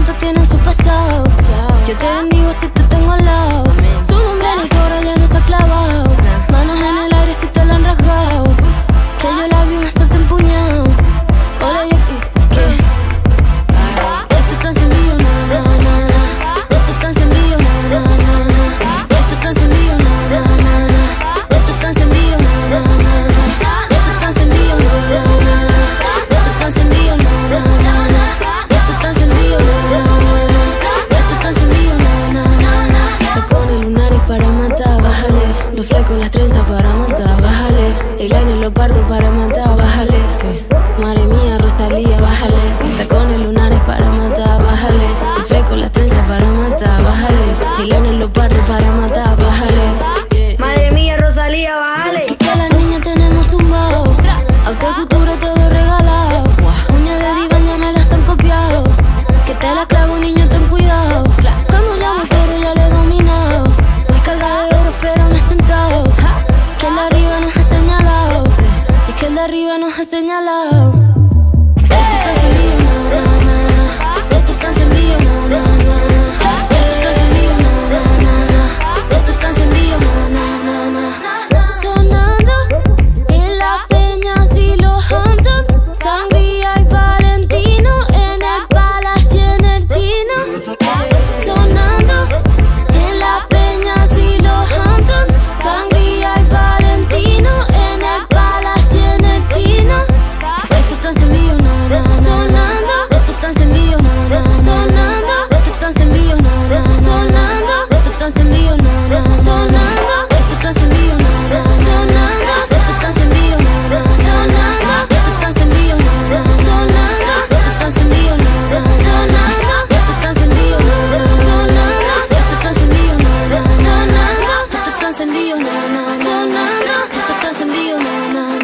todos tienen su pasado. Yo te bendigo si te tengo al lado. Su nombre en el coro ya no está clavado. Manos en el aire si te lo han rasgado. Que yo la vi me suelta empuñado. Hola, yo ¿qué? Esto está encendido, na, na, na, na. Esto está encendido, na, na, na, na. Esto está encendido, na, na, na, na. Esto está encendido, na, na, na, na. Esto está encendido, na, na, na, na. Esto está encendido, na, na, na, na. Esto está encendido, na, na, na, na. Esto está encendido, na, na, na, na. Tacones lunares para matar, bájale. Los flecos, las trenzas para matar, bájale. El aire, los pardos para matar, bájale. Madre mía, Rosalía, bájale. Tacones lunares para matar, bájale. El fleco, las trenzas para matar, bájale. El aire, los pardos para matar, bájale. Madre mía, Rosalía, bájale. Que las niñas tenemos tumbado. Aute Cuture todo regalado. Uñas de diván ya me las han copiado. Que te la clavo, niño, ten cuidado. Cuando llamo el toro ya lo he dominado. Voy cargada de oro pero me he sentado. Que el de arriba nos ha señalado. Y que el de arriba nos ha señalado. Esto está encendido, na, na, na, na. Esto está encendido, na, na, na, na. Esto está encendido, na, na, na, na. Esto está encendido, na, na, na, na. Sonando en las peñas y los Hamptons, Sangría y Valentino, en el Palace y en el Chino. Sonando en las peñas y los Hamptons, Sangría y Valentino, en el Palace y en el Chino. Esto está encendido, na, na, sonando. Esto está encendido, na, na, sonando. Esto está encendido, na, na, sonando. Esto está encendido, na, na, sonando. Esto está encendido, na, na, sonando. Esto está encendido, na, na, sonando. Esto está encendido, na, na, sonando. Esto está encendido, na, na, sonando. Esto está encendido, na, na, sonando. Esto está encendido, na, na, sonando. Esto está encendido, na, na, sonando. Esto está encendido, na, na.